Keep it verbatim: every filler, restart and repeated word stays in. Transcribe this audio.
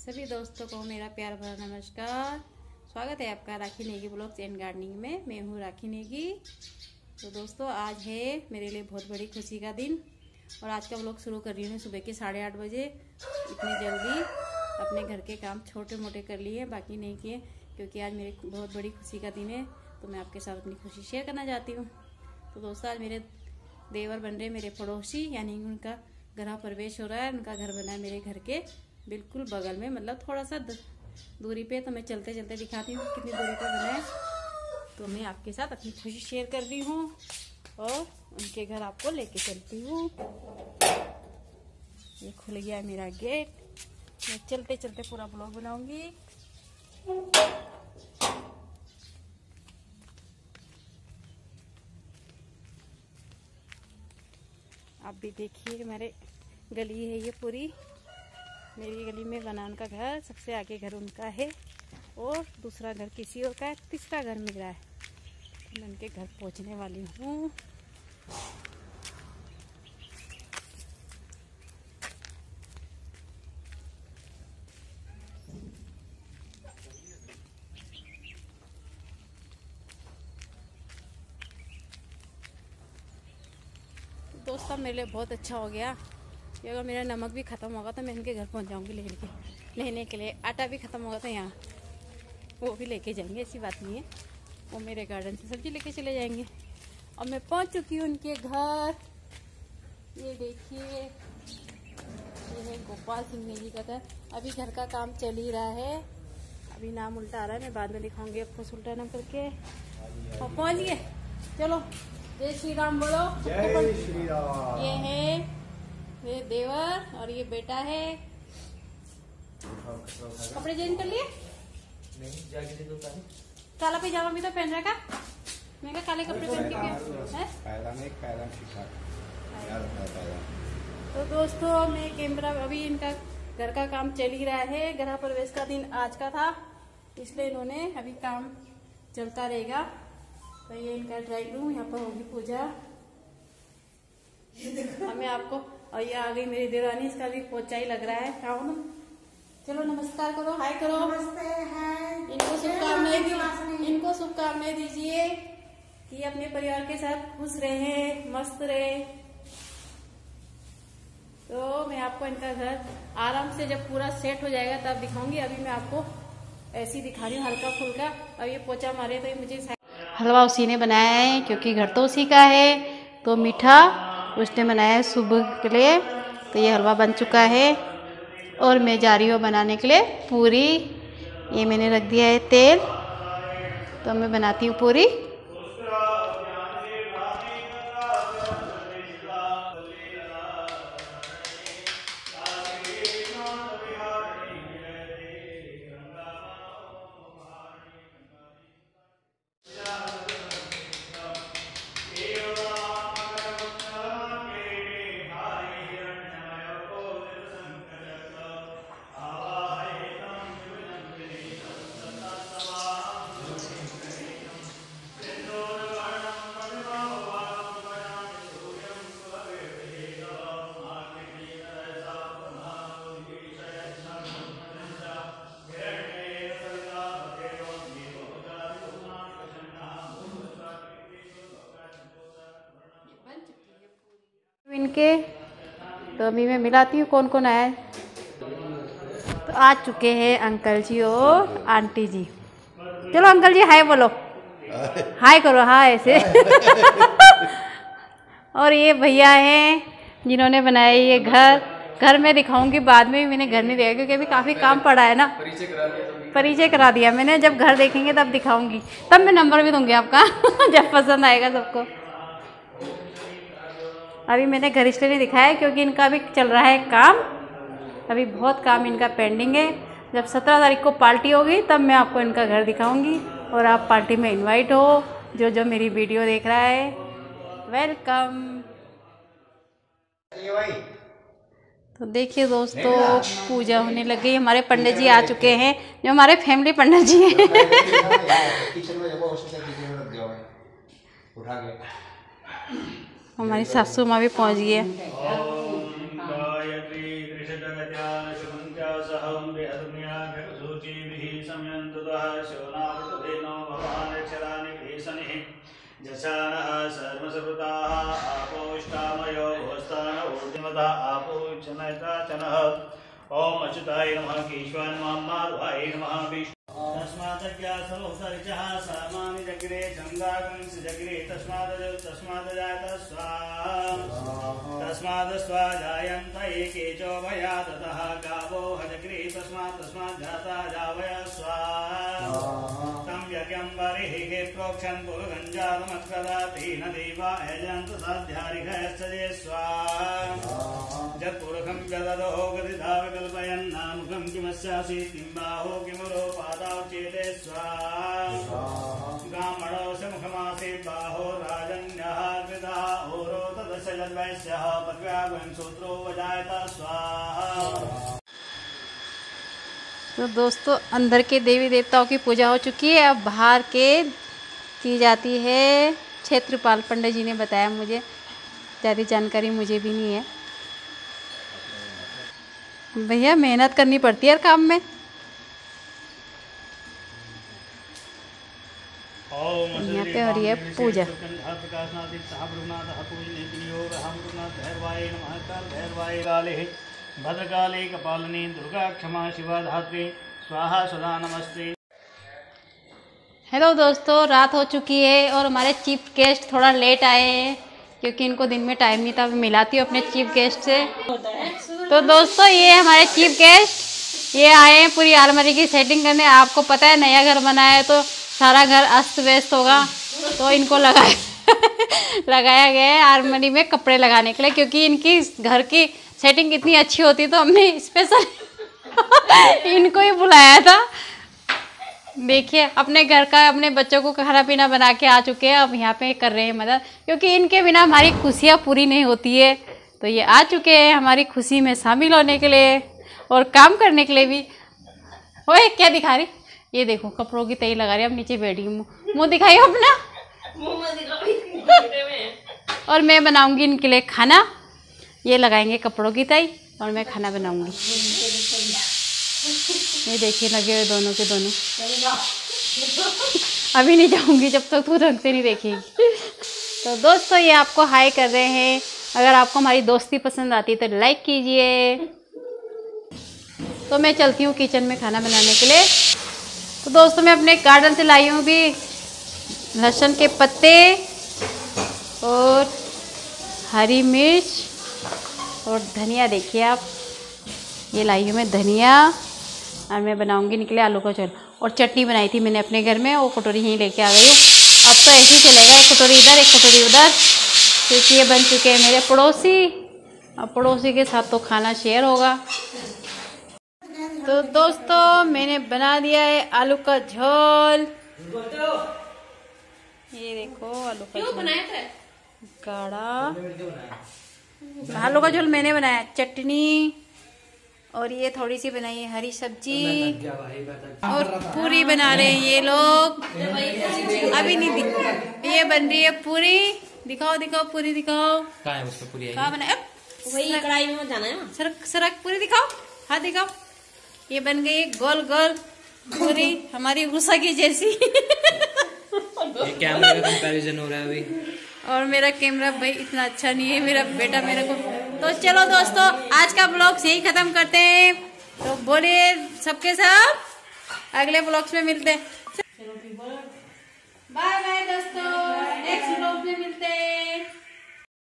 सभी दोस्तों को मेरा प्यार भरा नमस्कार। स्वागत है आपका Rakhi Negi blogs and gardening में। मैं हूँ राखी नेगी। तो दोस्तों आज है मेरे लिए बहुत बड़ी खुशी का दिन और आज का ब्लॉग शुरू कर रही हूँ सुबह के साढ़े आठ बजे। इतनी जल्दी अपने घर के काम छोटे मोटे कर लिए, बाकी नहीं किए, क्योंकि आज मेरे बहुत बड़ी खुशी का दिन है। तो मैं आपके साथ अपनी खुशी शेयर करना चाहती हूँ। तो दोस्तों आज मेरे देवर बन रहे मेरे पड़ोसी, यानी उनका गृह प्रवेश हो रहा है। उनका घर बना है मेरे घर के बिल्कुल बगल में, मतलब थोड़ा सा दूरी पे। तो मैं चलते चलते दिखाती हूँ कितनी दूरी पे बना है। तो मैं आपके साथ अपनी खुशी शेयर कर रही हूँ और उनके घर आपको लेके चलती हूँ। ये खुल गया है मेरा गेट। मैं चलते चलते पूरा ब्लॉग बनाऊंगी। आप भी देखिए, हमारे गली है ये पूरी। मेरी गली में बना उनका घर, सबसे आगे घर उनका है और दूसरा घर किसी और का है, तीसरा घर मेरा है। तो मैं उनके घर पहुंचने वाली हूँ। दोस्तों मेरे लिए बहुत अच्छा हो गया कि अगर मेरा नमक भी ख़त्म होगा तो मैं इनके घर पहुंच जाऊंगी लेने के लेने के लिए। आटा भी ख़त्म होगा तो यहाँ वो भी लेके जाएंगे, ऐसी बात नहीं है। वो मेरे गार्डन से सब्जी लेके चले जाएंगे। और मैं पहुंच चुकी हूँ उनके घर। ये देखिए, ये है गोपाल सिंह नेगी का घर। अभी घर का काम चल ही रहा है। अभी नाम उल्टा आ रहा है, मैं बाद में दिखाऊंगी आपको उल्टा नाम करके। और पहुँच गए, चलो जय श्री राम बोलो। जय श्री राम। ये है मेरे देवर और ये बेटा है। कपड़े चेंज कर लिए? नहीं, जाके तो काला पैजामा भी तो पहन रखा। मैं क्या काले कपड़े पहन के है? तो दोस्तों मैं कैमरा, अभी इनका घर का काम चल ही रहा है। गृह प्रवेश का दिन आज का था, इसलिए इन्होंने अभी काम चलता रहेगा। तो ये इनका ड्राइंग रूम, यहाँ पर होगी पूजा। हमें आपको, और ये आ गई मेरी देवरानी, इसका भी पोचा ही लग रहा है। आओ ना, चलो नमस्कार करो, हाय करो। नमस्ते, हाय। इनको शुभकामनाएं दी इनको शुभकामनाएं दीजिए कि अपने परिवार के साथ खुश रहे, मस्त रहे। तो मैं आपको इनका घर आराम से जब पूरा सेट हो जाएगा तब दिखाऊंगी। अभी मैं आपको ऐसे ही दिखा रही हूँ हल्का फुल्का। अब ये पोचा मारे तो ये मुझे हलवा उसी ने बनाया है, क्योंकि घर तो उसी का है। तो मीठा उसने बनाया है सुबह के लिए। तो ये हलवा बन चुका है और मैं जा रही हूँ बनाने के लिए पूरी। ये मैंने रख दिया है तेल, तो मैं बनाती हूँ पूरी। इनके तो अभी मैं मिलाती हूँ कौन कौन आया है। तो आ चुके हैं अंकल जी और आंटी जी। चलो अंकल जी हाय बोलो, हाय करो, हाय से। और ये भैया हैं जिन्होंने बनाया ये घर। घर में दिखाऊंगी बाद में भी, मैंने घर नहीं देखा क्योंकि अभी काफ़ी काम पड़ा है ना। परिचय करा दिया मैंने, जब घर देखेंगे तब दिखाऊंगी, तब मैं नंबर भी दूंगी आपका जब पसंद आएगा सबको। अभी मैंने घर इसलिए नहीं दिखाया क्योंकि इनका भी चल रहा है काम। अभी बहुत काम इनका पेंडिंग है। जब सत्रह तारीख को पार्टी होगी तब मैं आपको इनका घर दिखाऊंगी और आप पार्टी में इनवाइट हो। जो जो मेरी वीडियो देख रहा है, वेलकम। तो देखिए दोस्तों, पूजा होने लग गई। हमारे पंडित जी आ चुके हैं, जो हमारे फैमिली पंडित जी हैं। हमारी सासू माँ भी पहुँच गई है। सहं बृहद्म्याघसूचिभिः संयन्तुतः शोनावृतधेनो भवान् क्षरानिभिः शनिः जशानः सर्वसृताः आपोष्टामयो भोस्तान ऊर्ध्वमतः आपोचनयताचनः ओम अच्युताय नमः केशवाय नमः माधवाय नमः विष्णु तस्मादज्ञासमोसर्जः सामानि जग्रे चन्द्रागंस जग्रे तस्मादज तस्मादजात स्वाहा तस्माद् स्वाजायन्त एकेचो भया ततः गावो हजग्रे तस्मात् तस्मात् जाता जावय स्वाहा तं यज्ञं बर्हिः प्रोक्षन् पुरुगञ्जातमत्कदातेन देवा यजन्त साध्यारिघस्तजे स्वाहा जत्पुरुखं जददो गतिधा विकल्पयन्नामुखं किमस्यासि किंबाहो किमुरोपादाच्येते स्वाहा ब्राह्मणो स मुखमासे बाहो राजन्यः कृतः ओरो तदस्य यद्वैश्यः पद्व्यागुं सूत्रो वजायत स्वाहा। तो दोस्तों अंदर के देवी देवताओं की पूजा हो चुकी है, अब बाहर के की जाती है। क्षेत्रपाल पंडित जी ने बताया, मुझे ज़्यादा जानकारी मुझे भी नहीं है। भैया मेहनत करनी पड़ती है यार काम में। यहाँ पे हो रही है पूजा। भद्रकाले कपालिनी दुर्गा क्षमा शिवा धात्री स्वाहा सदा नमस्ते। हेलो दोस्तों, रात हो चुकी है और हमारे चीफ गेस्ट थोड़ा लेट आए हैं क्योंकि इनको दिन में टाइम नहीं था। मिलाती हूँ अपने चीफ गेस्ट से। तो दोस्तों ये हमारे चीफ गेस्ट, ये आए हैं पूरी अलमारी की सेटिंग करने। आपको पता है नया घर बना है तो सारा घर अस्त व्यस्त होगा, तो इनको लगाया लगाया गया है अलमारी में कपड़े लगाने के लिए, क्योंकि इनकी घर की सेटिंग इतनी अच्छी होती तो हमने स्पेशल इनको ही बुलाया था। देखिए अपने घर का, अपने बच्चों को खाना पीना बना के आ चुके हैं, अब यहाँ पे कर रहे हैं मदद, क्योंकि इनके बिना हमारी खुशियाँ पूरी नहीं होती है। तो ये आ चुके हैं हमारी खुशी में शामिल होने के लिए और काम करने के लिए भी। ओए क्या दिखा रही, ये देखो कपड़ों की तई लगा रही है। अब नीचे बैठी हूँ, मुँह दिखाई अपना। और मैं बनाऊंगी इनके लिए खाना। ये लगाएंगे कपड़ों की तई और मैं खाना बनाऊंगी। ये देखिए लगे हुए दोनों के दोनों। अभी नहीं जाऊंगी जब तक तू ढंग से नहीं देखेगी। तो दोस्तों ये आपको हाय कर रहे हैं। अगर आपको हमारी दोस्ती पसंद आती है तो लाइक कीजिए। तो मैं चलती हूँ किचन में खाना बनाने के लिए। तो दोस्तों मैं अपने गार्डन से लाई हूँ भी लहसुन के पत्ते और हरी मिर्च और धनिया। देखिए आप, ये लाई हूँ मैं धनिया और मैं बनाऊंगी इनके लिए आलू का झोल। और चटनी बनाई थी मैंने अपने घर में, वो कटोरी यहीं लेके आ गई हूँ। अब तो ऐसे ही चलेगा, एक कटोरी इधर एक कटोरी उधर, क्योंकि ये बन चुके हैं मेरे पड़ोसी। अब पड़ोसी के साथ तो खाना शेयर होगा। तो दोस्तों मैंने बना दिया है आलू का झोल। ये देखो आलू का झोल गाढ़ा। आलू का झोल मैंने बनाया। चटनी और ये थोड़ी सी बनाई है हरी सब्जी और पूरी बना रहे हैं ये लोग। अभी नहीं दिख, ये बन रही है पूरी। दिखाओ दिखाओ पूरी दिखाओ। कहाँ है उसमें पूरी? कहाँ बनाया? वही कढ़ाई में जाना है। सरक सरक पूरी दिखाओ, हाँ दिखाओ। ये बन गई गोल गोल पूरी हमारी भूसा की जैसी। ये कैमरा का कंपैरिजन हो रहा है अभी। और मेरा कैमरा भाई इतना अच्छा नहीं है, मेरा बेटा मेरे को। तो चलो दोस्तों आज का ब्लॉग यही खत्म करते हैं। तो बोलिए सबके साथ अगले ब्लॉग्स में मिलते हैं। बाय बाय दोस्तों।